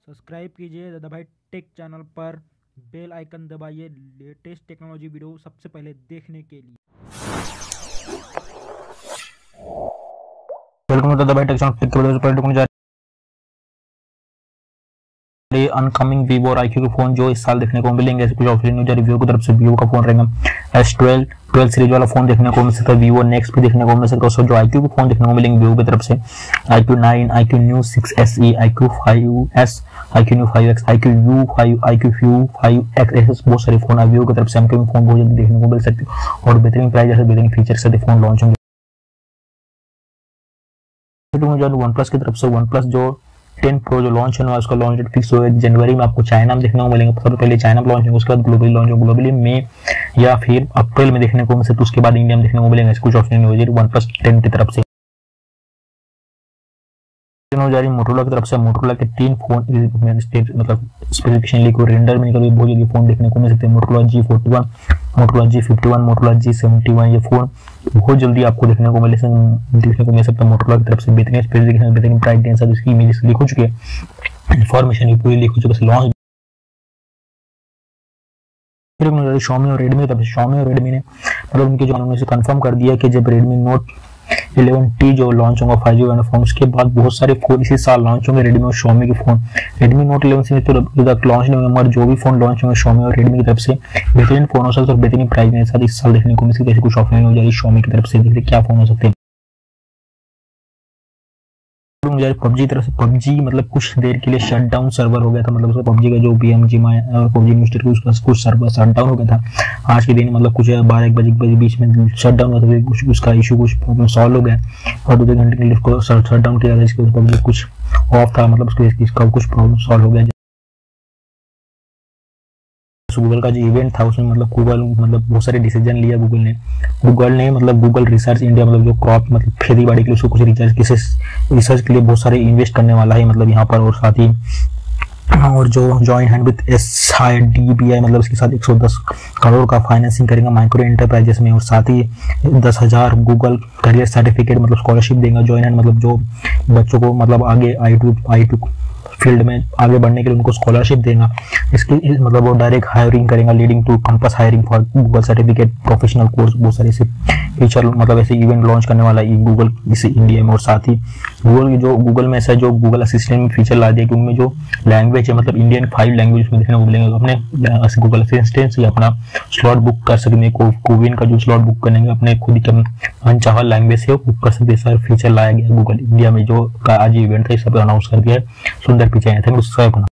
Subscribe कीजिए Dada Bhai tech channel पर, bell icon दबाइए लेटेस्ट टेक्नोलॉजी वीडियो सबसे पहले देखने के लिए। Welcome to Dada Bhai tech channel. Upcoming Vivo और आईक्यू के फोन जो इस साल देखने को मिलेंगे, ऐसे कुछ ऑफिशियल न्यूज़ रिव्यू की तरफ से वीवो का फोन रहेगा S12 सीरीज वाला फोन देखने को मिल सकता है, वीवो नेक्स्ट भी देखने को मिल सकता है। उसको जो आईक्यू के फोन देखने को मिलेंगे वीवो की तरफ से iQOO 9, iQOO Neo 6 SE, iQOO 5S, iQOO Neo 5X, iQOO U5, iQOO 5X, ऐसे बहुत सारे फोन वीवो की तरफ से हमको फोन बहुत जल्दी देखने को मिल सकते हैं और बेहतरीन प्राइस जैसे बेहतरीन फीचर से फोन लॉन्च होंगे। वन प्लस की तरफ से वन प्लस जो 10 प्रो जो लॉन्च होने वाला उसका लॉन्च डेट फिक्स हुआ है जनवरी में। आपको चाइना में देखने को मिलेंगे, सबसे पहले चाइना में लॉन्च होंगे, उसके बाद ग्लोबली लॉन्च होंगे, ग्लोबली मई या फिर अप्रैल में देखने को मिल सकते, उसके बाद इंडिया में देखने को मिलेंगे कुछ ऑप्शन न्यूज़ वन प्लस 10 की तरफ से। मोटोरोला की तरफ से मोटोरोला के 3 फोन मतलब स्पेसिफिकेशन लीक हो, रेंडर में निकल बहुत जल्दी फोन देखने को मिल सकते हैं। Motorola G41, Motorola G51, Motorola G71, ये फोन बहुत जल्दी आपको देखने को मिल सकता है मोटोरोला की तरफ से। बेहतरीन स्पेसिफिकेशन, बेहतरीन प्राइस के साथ इसकी इमेजेस लीक हो चुकी है, इन्फॉर्मेशन पूरी लीक हो चुकी है लॉन्च। Xiaomi और Redmi की तरफ से Xiaomi और Redmi ने मतलब उनके जो उन्होंने कंफर्म कर दिया कि जब Redmi Note 11T जो लॉन्च होगा 5G वाला फोन, उसके बाद बहुत सारे फोन इसी साल लॉन्च होंगे Redmi और Xiaomi के फोन। Redmi Note 11 से तो लॉन्च नहीं होंगे, मगर जो भी फोन लॉन्च होंगे Xiaomi और Redmi की तरफ से बेहतरीन फोन हो सकते हैं और बेहतरीन प्राइस के साथ इस साल देखने को मिल सकते हैं। कुछ ऑफलाइन हो जाएगी Xiaomi की तरफ से, देखते क्या फोन हो सकते हैं। पबजी तरफ से पबजी मतलब कुछ देर के लिए शट डाउन सर्वर हो गया था, मतलब उसका पबजी का जो PMG और पबजी इन्वेस्टर उसका कुछ सर्वर शट डाउन हो गया था आज के दिन, मतलब कुछ 12-1 बजे के बीच में शट डाउन हुआ था। कुछ उसका इशू कुछ प्रॉब्लम सॉल्व हो गया और 2 घंटे के लिए उसको शट डाउन किया था, इसके पबजी कुछ ऑफ था, मतलब उसका कुछ प्रॉब्लम सॉल्व हो गया। गूगल का जो इवेंट था उसमें मतलब गूगल मतलब बहुत सारे डिसीजन लिया गूगल ने मतलब गूगल रिसर्च इंडिया मतलब जो क्रॉप मतलब खेती बाड़ी के लिए उसको कुछ रिसर्च के लिए बहुत सारे इन्वेस्ट करने वाला है मतलब यहाँ पर, और साथ ही और जो जॉइन हैंड विद SIDBI मतलब इसके साथ 110 करोड़ का फाइनेंसिंग करेगा माइक्रो एंटरप्राइजेस में, और साथ ही 10,000 गूगल करियर सर्टिफिकेट मतलब स्कॉलरशिप देगा जॉइन हैंड, मतलब जो बच्चों को मतलब आगे I2 फील्ड में आगे बढ़ने के लिए उनको स्कॉलरशिप देगा। इसकी मतलब वो डायरेक्ट हायरिंग करेगा, leading to campus hiring for Google certificate professional course, बहुत सारे ऐसे फीचर मतलब ऐसे इवेंट लॉन्च करने वाला है गूगल इसे इंडिया में। और साथ ही गूगल में ऐसा जो गूगल असिस्टेंट में फीचर ला दिया कि उनमें जो लैंग्वेज है मतलब इंडियन 5 लैंग्वेज में देखने को मिलेंगे, तो अपने गूगल असिस्टेंट से अपना स्लॉट बुक कर सकते, कोविन का जो स्लॉट बुक करेंगे अपने खुद के मनचाहा लैंग्वेज से बुक कर सकते। सारे फीचर लाया गया गूगल इंडिया में जो आज इवेंट था, इस सब अनाउंस कर दिया है। सुंदर पीछे थैंक यू।